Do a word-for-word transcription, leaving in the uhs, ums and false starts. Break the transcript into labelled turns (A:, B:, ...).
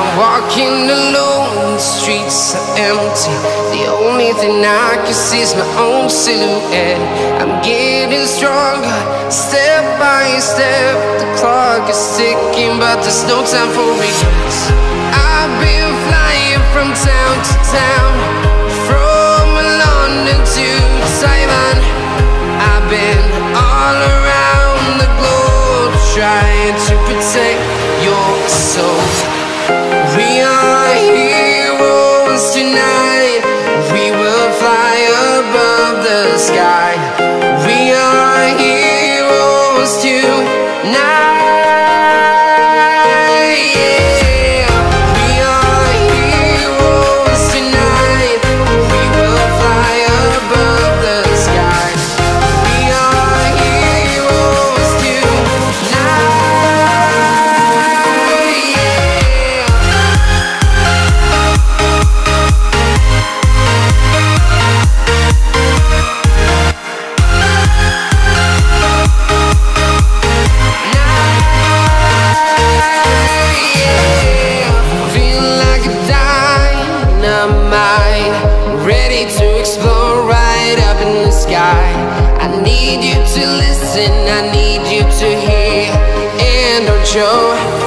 A: Walking alone, the streets are empty. The only thing I can see is my own silhouette. I'm getting stronger, step by step. The clock is ticking, but there's no time for regrets. I've been flying from town to town, from London to Taiwan. I've been all around the globe, trying to protect your soul. We are heroes tonight. We will fly above the sky. We are heroes tonight. Ready to explore right up in the sky. I need you to listen, I need you to hear. And don't show